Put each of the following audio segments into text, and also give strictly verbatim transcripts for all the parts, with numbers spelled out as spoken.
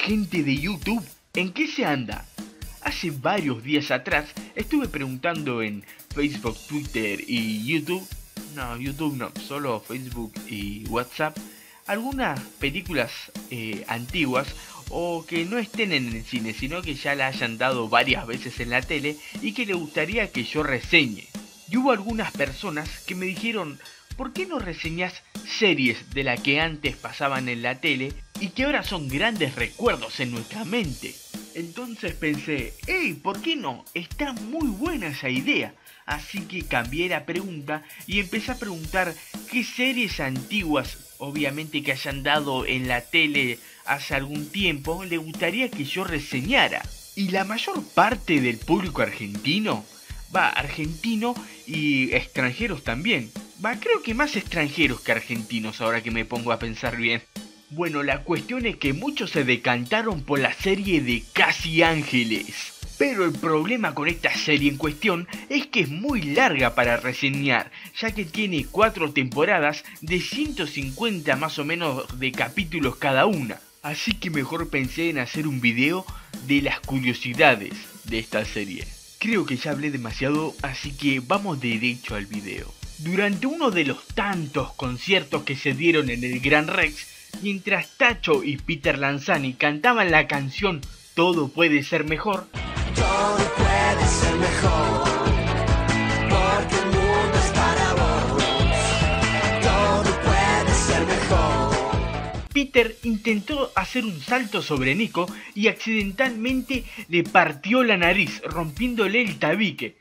gente de YouTube, ¿en qué se anda? Hace varios días atrás estuve preguntando en Facebook, Twitter y YouTube, no, YouTube no, solo Facebook y WhatsApp, algunas películas eh, antiguas o que no estén en el cine, sino que ya la hayan dado varias veces en la tele y que le gustaría que yo reseñe. Y hubo algunas personas que me dijeron, ¿por qué no reseñas series de las que antes pasaban en la tele y que ahora son grandes recuerdos en nuestra mente? Entonces pensé, hey, ¿por qué no? Está muy buena esa idea. Así que cambié la pregunta y empecé a preguntar qué series antiguas, obviamente que hayan dado en la tele hace algún tiempo, le gustaría que yo reseñara. Y la mayor parte del público argentino, va, argentino y extranjeros también. Va, creo que más extranjeros que argentinos ahora que me pongo a pensar bien. Bueno, la cuestión es que muchos se decantaron por la serie de Casi Ángeles. Pero el problema con esta serie en cuestión es que es muy larga para reseñar, ya que tiene cuatro temporadas de ciento cincuenta más o menos de capítulos cada una. Así que mejor pensé en hacer un video de las curiosidades de esta serie. Creo que ya hablé demasiado, así que vamos derecho al video. Durante uno de los tantos conciertos que se dieron en el Gran Rex, mientras Tacho y Peter Lanzani cantaban la canción Todo puede ser mejor, todo puede ser mejor, porque el mundo es para vos. Todo puede ser mejor. Peter intentó hacer un salto sobre Nico y accidentalmente le partió la nariz, rompiéndole el tabique.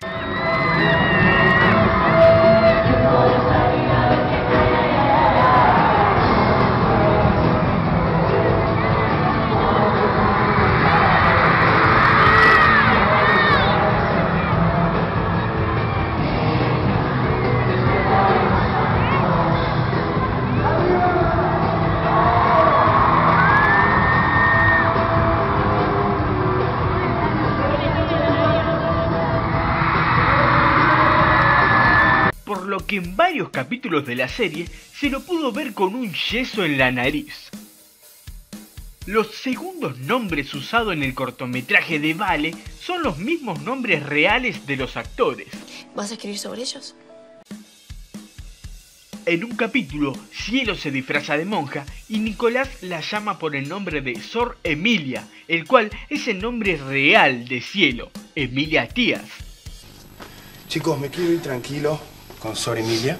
Por lo que en varios capítulos de la serie se lo pudo ver con un yeso en la nariz. Los segundos nombres usados en el cortometraje de Vale son los mismos nombres reales de los actores. ¿Vas a escribir sobre ellos? En un capítulo, Cielo se disfraza de monja y Nicolás la llama por el nombre de Sor Emilia, el cual es el nombre real de Cielo, Emilia Tías. Chicos, me quiero ir tranquilo con Sor Emilia.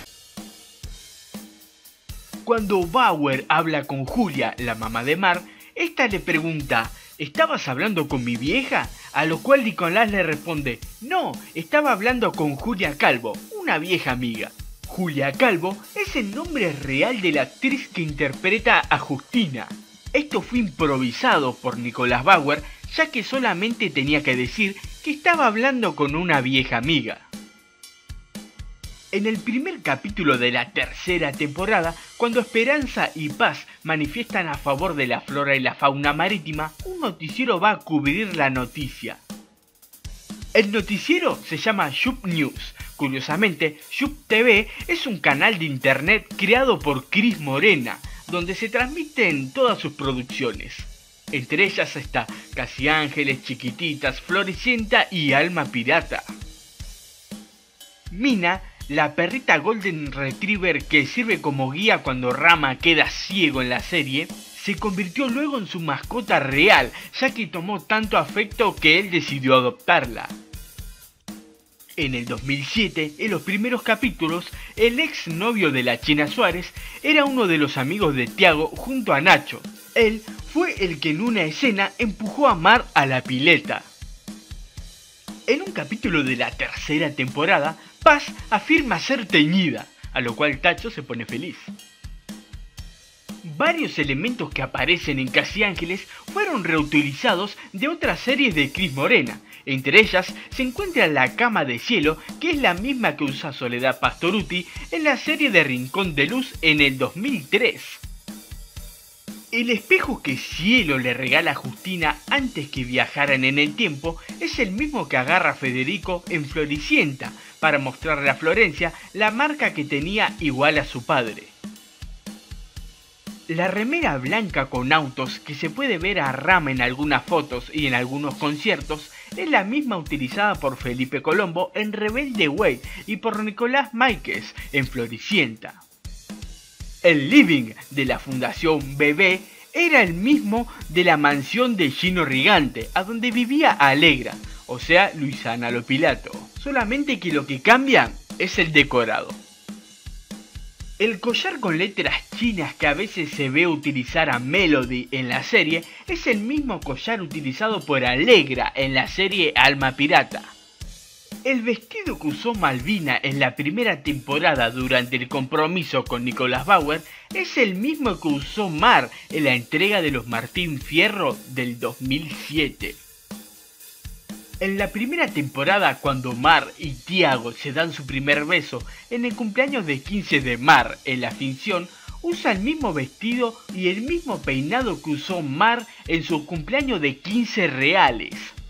Cuando Bauer habla con Julia, la mamá de Mar, esta le pregunta, ¿estabas hablando con mi vieja? A lo cual Nicolás le responde, no, estaba hablando con Julia Calvo, una vieja amiga. Julia Calvo es el nombre real de la actriz que interpreta a Justina. Esto fue improvisado por Nicolás Bauer, ya que solamente tenía que decir que estaba hablando con una vieja amiga. En el primer capítulo de la tercera temporada, cuando Esperanza y Paz manifiestan a favor de la flora y la fauna marítima, un noticiero va a cubrir la noticia. El noticiero se llama Shoop News. Curiosamente, Shoop T V es un canal de internet creado por Cris Morena, donde se transmiten todas sus producciones. Entre ellas está Casi Ángeles, Chiquititas, Floricienta y Alma Pirata. Mina, la perrita Golden Retriever que sirve como guía cuando Rama queda ciego en la serie, se convirtió luego en su mascota real, ya que tomó tanto afecto que él decidió adoptarla. En el dos mil siete, en los primeros capítulos, el ex novio de la China Suárez era uno de los amigos de Tiago junto a Nacho. Él fue el que en una escena empujó a Mar a la pileta. En un capítulo de la tercera temporada, Paz afirma ser teñida, a lo cual Tacho se pone feliz. Varios elementos que aparecen en Casi Ángeles fueron reutilizados de otras series de Cris Morena. Entre ellas se encuentra la cama de Cielo, que es la misma que usa Soledad Pastorutti en la serie de Rincón de Luz en el dos mil tres. El espejo que Cielo le regala a Justina antes que viajaran en el tiempo es el mismo que agarra Federico en Floricienta para mostrarle a Florencia la marca que tenía igual a su padre. La remera blanca con autos que se puede ver a Rama en algunas fotos y en algunos conciertos es la misma utilizada por Felipe Colombo en Rebelde Way y por Nicolás Máiquez en Floricienta. El living de la Fundación B B era el mismo de la mansión de Gino Rigante, a donde vivía Alegra, o sea Luisana Lopilato, solamente que lo que cambia es el decorado. El collar con letras chinas que a veces se ve utilizar a Melody en la serie es el mismo collar utilizado por Alegra en la serie Alma Pirata. El vestido que usó Malvina en la primera temporada durante el compromiso con Nicolás Bauer es el mismo que usó Mar en la entrega de los Martín Fierro del dos mil siete. En la primera temporada, cuando Mar y Tiago se dan su primer beso en el cumpleaños de quince de Mar en la ficción, usa el mismo vestido y el mismo peinado que usó Mar en su cumpleaños de quince reales.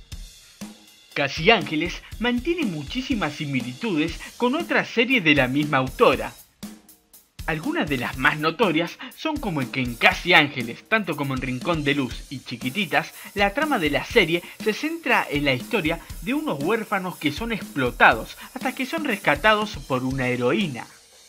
Casi Ángeles mantiene muchísimas similitudes con otras series de la misma autora. Algunas de las más notorias son como que en Casi Ángeles, tanto como en Rincón de Luz y Chiquititas, la trama de la serie se centra en la historia de unos huérfanos que son explotados hasta que son rescatados por una heroína.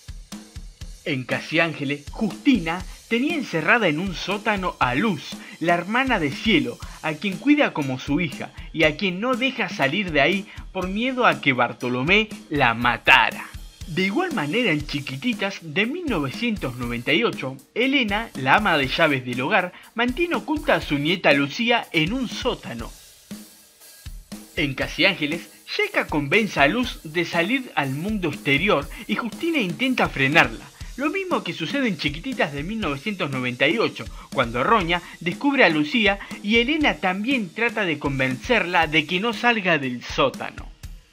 En Casi Ángeles, Justina tenía encerrada en un sótano a Luz, la hermana de Cielo, a quien cuida como su hija y a quien no deja salir de ahí por miedo a que Bartolomé la matara. De igual manera en Chiquititas de mil novecientos noventa y ocho, Elena, la ama de llaves del hogar, mantiene oculta a su nieta Lucía en un sótano. En Casi Ángeles, Yeka convence a Luz de salir al mundo exterior y Justina intenta frenarla. Lo mismo que sucede en Chiquititas de mil novecientos noventa y ocho, cuando Roña descubre a Lucía y Elena también trata de convencerla de que no salga del sótano.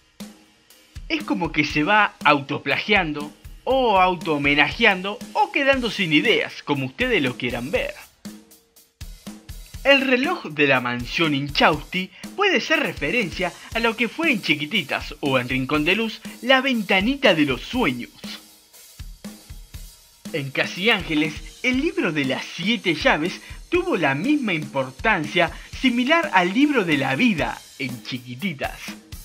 Es como que se va autoplagiando, o auto-homenajeando, o quedando sin ideas, como ustedes lo quieran ver. El reloj de la mansión Inchausti puede ser referencia a lo que fue en Chiquititas o en Rincón de Luz, la ventanita de los sueños. En Casi Ángeles, el libro de las siete llaves tuvo la misma importancia similar al libro de la vida en Chiquititas.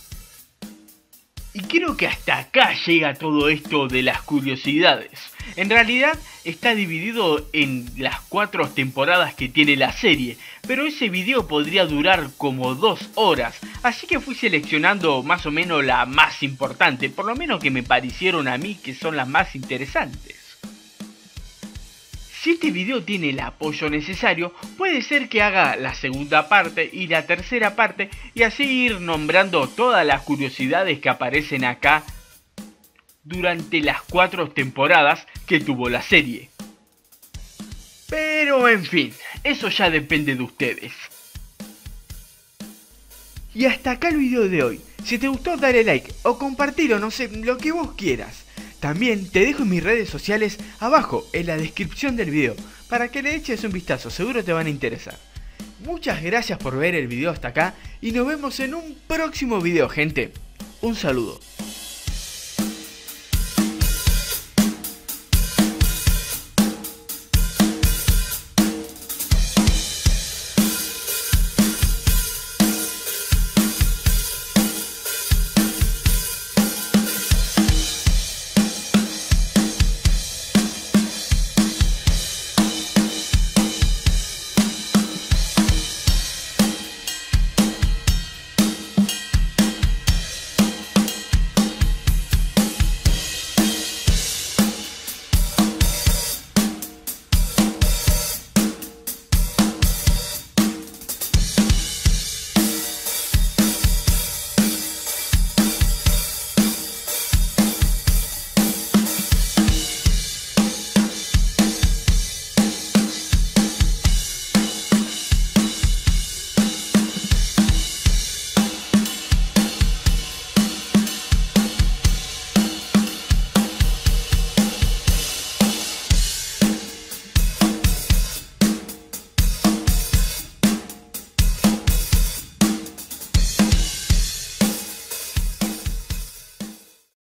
Y creo que hasta acá llega todo esto de las curiosidades. En realidad está dividido en las cuatro temporadas que tiene la serie, pero ese video podría durar como dos horas, así que fui seleccionando más o menos la más importante, por lo menos que me parecieron a mí que son las más interesantes. Si este video tiene el apoyo necesario, puede ser que haga la segunda parte y la tercera parte y así ir nombrando todas las curiosidades que aparecen acá durante las cuatro temporadas que tuvo la serie. Pero en fin, eso ya depende de ustedes. Y hasta acá el video de hoy. Si te gustó dale like o compartilo, no sé, lo que vos quieras. También te dejo en mis redes sociales abajo en la descripción del video para que le eches un vistazo, seguro te van a interesar. Muchas gracias por ver el video hasta acá y nos vemos en un próximo video, gente. Un saludo.